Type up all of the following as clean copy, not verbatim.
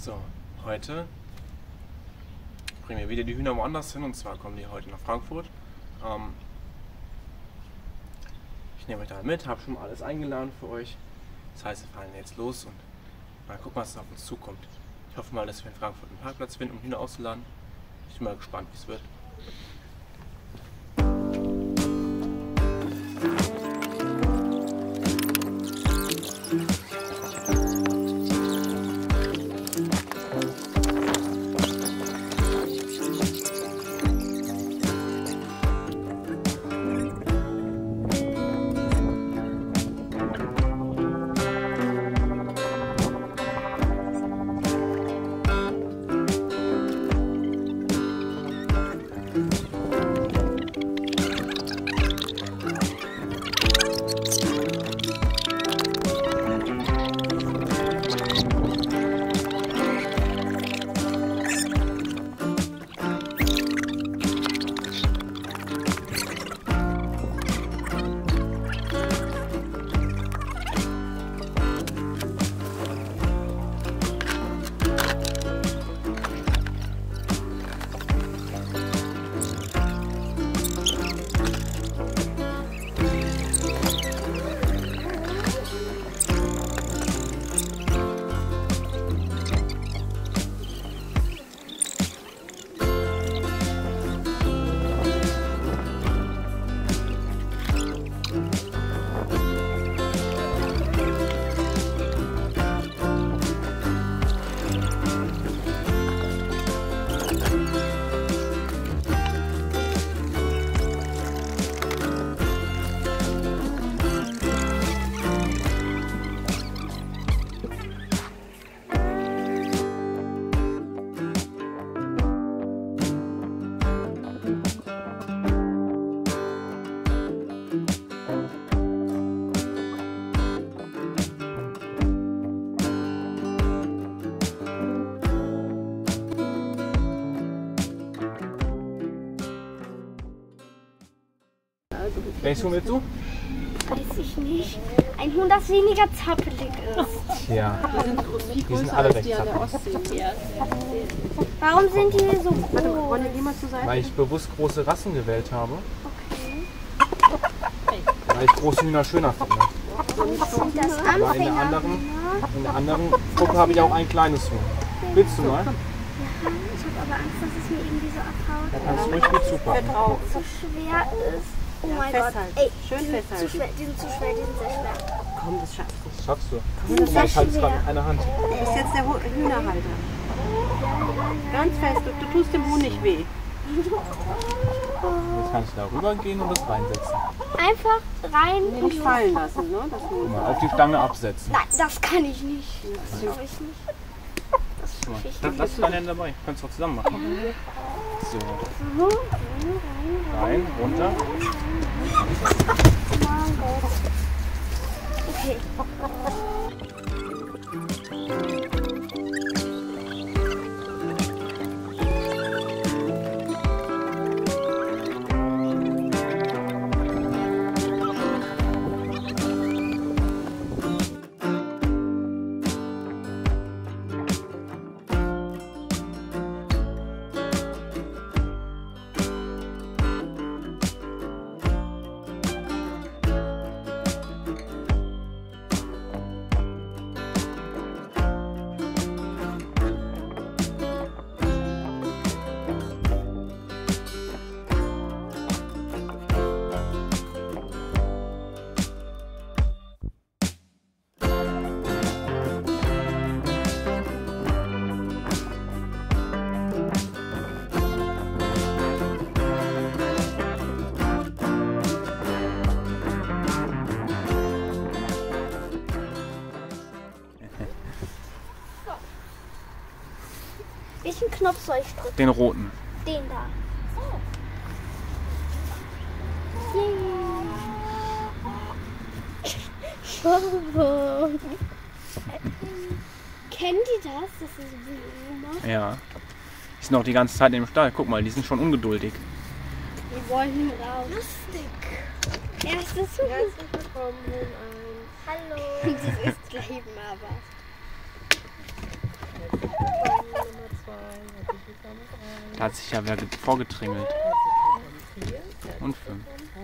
So, heute bringen wir wieder die Hühner woanders hin, und zwar kommen die heute nach Frankfurt. Ich nehme euch da mit, habe schon mal alles eingeladen für euch. Das heißt, wir fahren jetzt los und mal gucken, was auf uns zukommt. Ich hoffe mal, dass wir in Frankfurt einen Parkplatz finden, um Hühner auszuladen. Ich bin mal gespannt, wie es wird. Welches Huhn willst du? Weiß ich nicht. Ein Huhn, das weniger zappelig ist. Ja, die sind alle recht zappelig. Warum sind die hier so groß? Wollen wir mal zur Seite? Weil ich bewusst große Rassen gewählt habe. Okay. Weil ich große Hühner schöner finde. Sind das Aber in der anderen Gruppe habe ich auch ein kleines Huhn. Willst du mal? Ja, ich habe aber Angst, dass es mir irgendwie so abhaut. Da kannst du ruhig mit super. So schwer ist. Oh mein Gott. Festhalten. Ey, Schön die festhalten. sind zu schwer, die sind sehr schwer. Komm, das schaffst du. Das schaffst du. Die sind sehr Ich halte es gerade schwer. mit einer Hand. Du bist jetzt der Hühnerhalter. Ganz fest, du tust dem Huhn nicht weh. Jetzt kannst du da rüber gehen und das reinsetzen. Einfach rein Nicht und los. fallen lassen, ne? Das Guck mal, auf die Stange absetzen. Nein, das kann ich nicht. Das schaffe ich nicht. Das Guck mal, schaffe ich nicht. lass deine Hände dabei. Kannst du auch zusammen machen. So, So, rein, runter. okay. Welchen Knopf soll ich drücken? Den roten. Den da. Oh. Kennen die das? Das ist so macht? Ja. Die sind auch die ganze Zeit im Stall. Guck mal, die sind schon ungeduldig. Die wollen raus. Lustig. Erstes Huhn. Herzlich willkommen, Huhn 1. Hallo. Das ist gleich aber. Da hat sich ja wer vorgedrängelt. Und 5.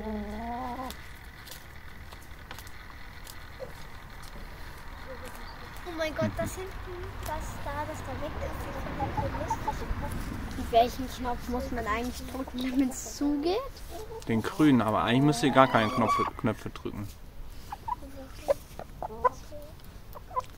Oh mein Gott, das hinten, das da weg ist, ich finde das so lustig. Und welchen Knopf muss man eigentlich drücken, damit es zugeht? Den grünen, aber eigentlich müsst ihr gar keine Knöpfe drücken.